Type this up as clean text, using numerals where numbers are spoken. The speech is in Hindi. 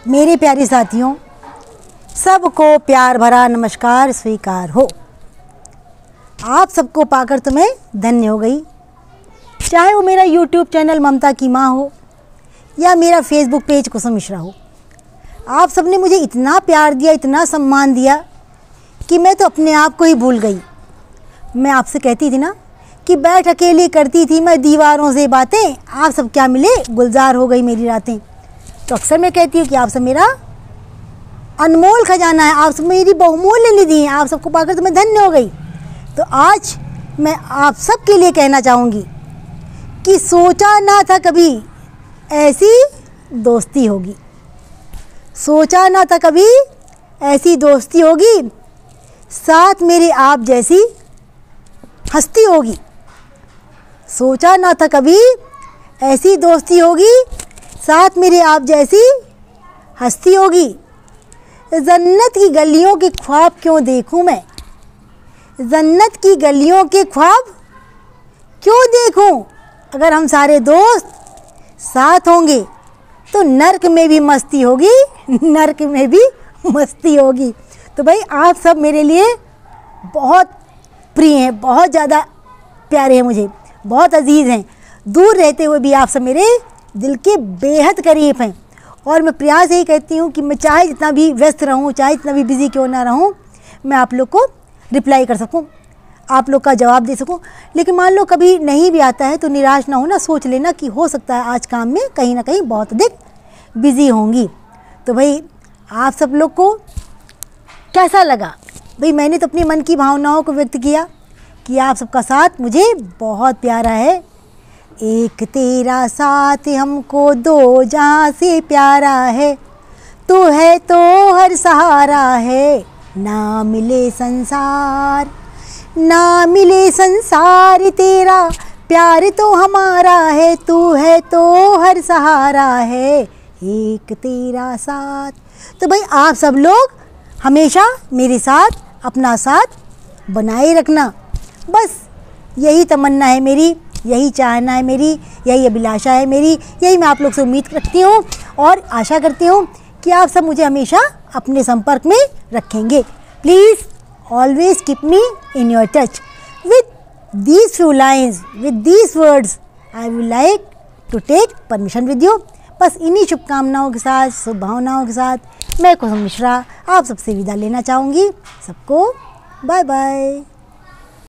मेरे प्यारे साथियों, सबको प्यार भरा नमस्कार स्वीकार हो। आप सबको पाकर तो मैं धन्य हो गई, चाहे वो मेरा YouTube चैनल ममता की माँ हो या मेरा Facebook पेज कुसुम मिश्रा हो। आप सबने मुझे इतना प्यार दिया, इतना सम्मान दिया कि मैं तो अपने आप को ही भूल गई। मैं आपसे कहती थी ना कि बैठ अकेली करती थी मैं दीवारों से बातें, आप सब क्या मिले, गुलजार हो गई मेरी रातें। तो अक्सर मैं कहती हूँ कि आप सब मेरा अनमोल खजाना है, आप सब मेरी बहुमूल्य निधि हैं, आप सबको पाकर तो मैं धन्य हो गई। तो आज मैं आप सब के लिए कहना चाहूँगी कि सोचा ना था कभी ऐसी दोस्ती होगी, सोचा ना था कभी ऐसी दोस्ती होगी, साथ मेरे आप जैसी हस्ती होगी। सोचा ना था कभी ऐसी दोस्ती होगी, साथ मेरे आप जैसी हस्ती होगी। जन्नत की गलियों के ख्वाब क्यों देखूं मैं, जन्नत की गलियों के ख्वाब क्यों देखूं। अगर हम सारे दोस्त साथ होंगे तो नर्क में भी मस्ती होगी, नर्क में भी मस्ती होगी। तो भाई आप सब मेरे लिए बहुत प्रिय हैं, बहुत ज़्यादा प्यारे हैं, मुझे बहुत अजीज़ हैं। दूर रहते हुए भी आप सब मेरे दिल के बेहद करीब हैं। और मैं प्रयास यही करती हूँ कि मैं चाहे जितना भी व्यस्त रहूँ, चाहे जितना भी बिज़ी क्यों ना रहूँ, मैं आप लोग को रिप्लाई कर सकूँ, आप लोग का जवाब दे सकूँ। लेकिन मान लो कभी नहीं भी आता है तो निराश ना होना, सोच लेना कि हो सकता है आज काम में कहीं ना कहीं बहुत अधिक बिज़ी होंगी। तो भाई आप सब लोग को कैसा लगा? भाई मैंने तो अपनी मन की भावनाओं को व्यक्त किया कि आप सबका साथ मुझे बहुत प्यारा है। एक तेरा साथ हमको दो जहाँ से प्यारा है, तू है तो हर सहारा है। ना मिले संसार, ना मिले संसार तेरा प्यार तो हमारा है, तू है तो हर सहारा है। एक तेरा साथ। तो भाई आप सब लोग हमेशा मेरे साथ अपना साथ बनाए रखना, बस यही तमन्ना है मेरी, यही चाहना है मेरी, यही अभिलाषा है मेरी, यही मैं आप लोग से उम्मीद रखती हूँ और आशा करती हूँ कि आप सब मुझे हमेशा अपने संपर्क में रखेंगे। Please always keep me in your touch with these few lines, with these words I will like to take permission with you. बस इन्हीं शुभकामनाओं के साथ, शुभ भावनाओं के साथ मैं कुसुम मिश्रा आप सबसे विदा लेना चाहूँगी। सबको बाय बाय।